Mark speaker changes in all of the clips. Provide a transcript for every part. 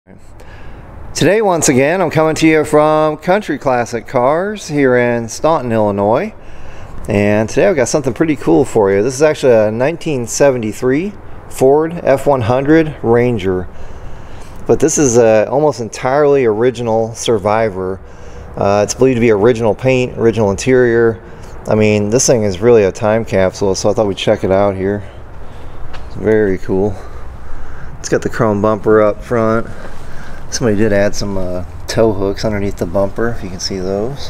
Speaker 1: Today, once again, I'm coming to you from Country Classic Cars here in Staunton, Illinois. And today I've got something pretty cool for you. This is actually a 1973 Ford F-100 Ranger. But this is a almost entirely original Survivor. It's believed to be original paint, original interior. I mean, this thing is really a time capsule, so I thought we'd check it out here. It's very cool. It's got the chrome bumper up front. Somebody did add some tow hooks underneath the bumper, if you can see those.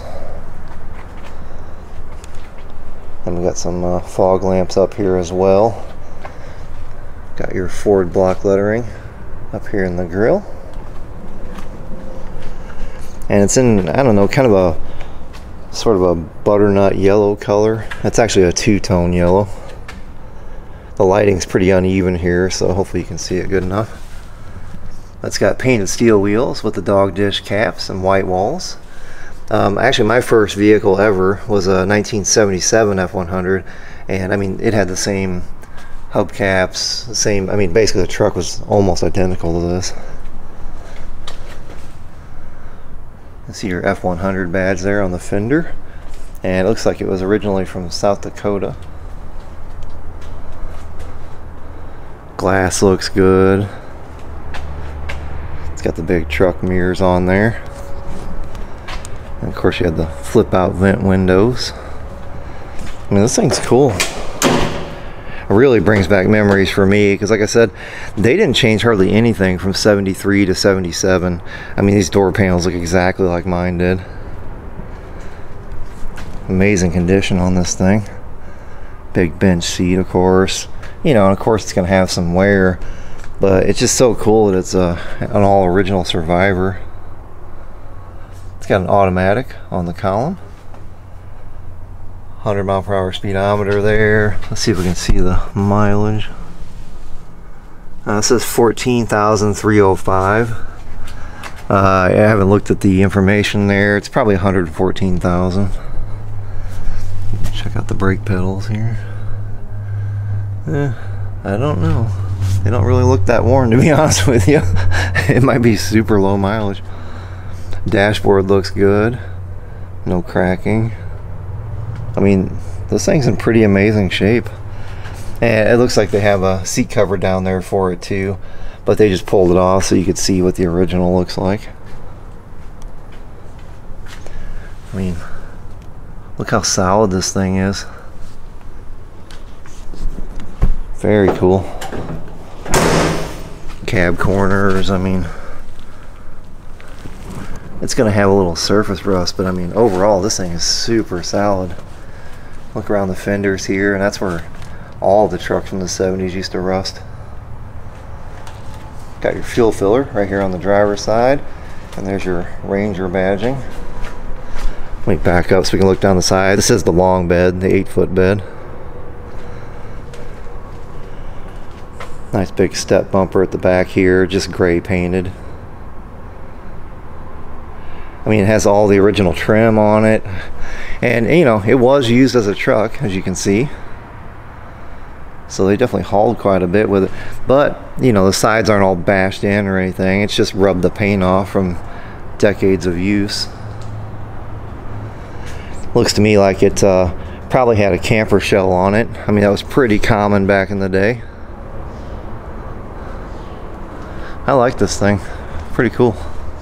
Speaker 1: And we got some fog lamps up here as well. Got your Ford block lettering up here in the grill. And it's in, I don't know, kind of a sort of a butternut yellow color. It's actually a two-tone yellow. The lighting's pretty uneven here, so hopefully you can see it good enough. It's got painted steel wheels with the dog dish caps and white walls. Actually, my first vehicle ever was a 1977 F-100, and I mean, it had the same hubcaps, the same, I mean, basically the truck was almost identical to this. You see your F-100 badge there on the fender, and it looks like it was originally from South Dakota. Glass looks good. Got the big truck mirrors on there, and of course you had the flip out vent windows. I mean, this thing's cool. It really brings back memories for me, because like I said, they didn't change hardly anything from 73 to 77. I mean, these door panels look exactly like mine did. Amazing condition on this thing. Big bench seat, of course, you know, and of course it's gonna have some wear. But it's just so cool that it's an all original Survivor. It's got an automatic on the column. 100 mile per hour speedometer there. Let's see if we can see the mileage. It says 14,305. I haven't looked at the information there. It's probably 114,000. Check out the brake pedals here. I don't know. They don't really look that worn, to be honest with you. It might be super low mileage. Dashboard looks good. No cracking. I mean, this thing's in pretty amazing shape. And it looks like they have a seat cover down there for it too. But they just pulled it off so you could see what the original looks like. I mean, look how solid this thing is. Very cool. Cab corners, I mean, it's gonna have a little surface rust, but I mean, overall this thing is super solid. Look around the fenders here, and that's where all the trucks from the 70s used to rust. Got your fuel filler right here on the driver's side, and there's your Ranger badging. Let me back up so we can look down the side. This is the long bed, the 8-foot bed. Nice big step bumper at the back here, just gray painted. I mean, it has all the original trim on it. And, you know, it was used as a truck, as you can see. So they definitely hauled quite a bit with it. But, you know, the sides aren't all bashed in or anything. It's just rubbed the paint off from decades of use. Looks to me like it probably had a camper shell on it. I mean, that was pretty common back in the day. I like this thing. Pretty cool.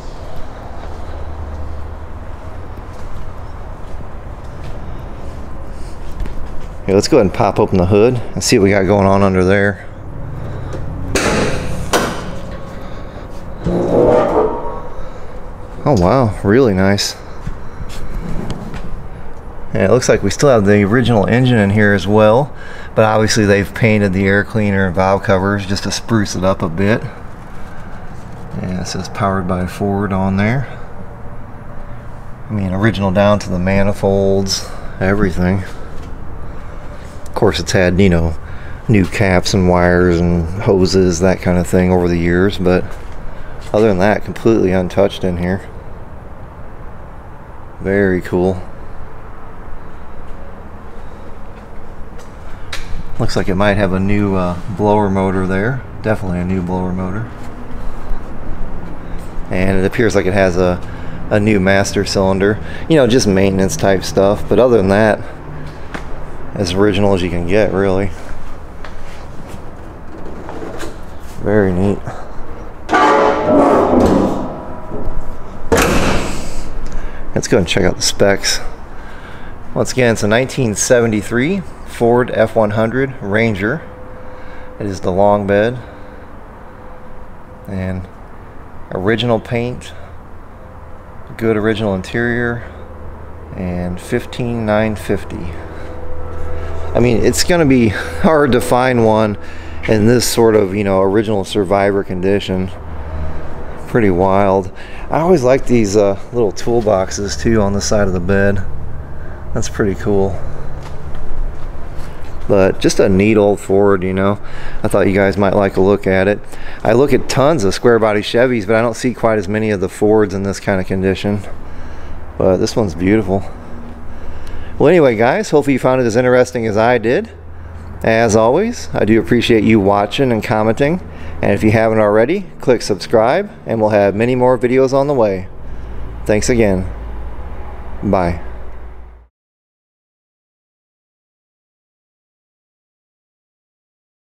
Speaker 1: Okay, let's go ahead and pop open the hood and see what we got going on under there. Oh wow, really nice. And it looks like we still have the original engine in here as well, but obviously they've painted the air cleaner and valve covers just to spruce it up a bit. Yeah, it says powered by Ford on there. I mean, original down to the manifolds, everything. Of course, it's had, you know, new caps and wires and hoses, that kind of thing over the years, but other than that, completely untouched in here. Very cool. Looks like it might have a new blower motor there. Definitely a new blower motor. and it appears like it has a new master cylinder. You know, just maintenance type stuff, but other than that, as original as you can get, really. Very neat. Let's go and check out the specs. Once again, it's a 1973 Ford F-100 Ranger. It is the long bed and original paint, good original interior, and $15,950. I mean, it's going to be hard to find one in this sort of, you know, original survivor condition. Pretty wild. I always like these little toolboxes too on the side of the bed. That's pretty cool. But just a neat old Ford, you know. I thought you guys might like a look at it. I look at tons of square body Chevys, but I don't see quite as many of the Fords in this kind of condition. But this one's beautiful. Well, anyway, guys, hopefully you found it as interesting as I did. As always, I do appreciate you watching and commenting. And if you haven't already, click subscribe, and we'll have many more videos on the way. Thanks again. Bye.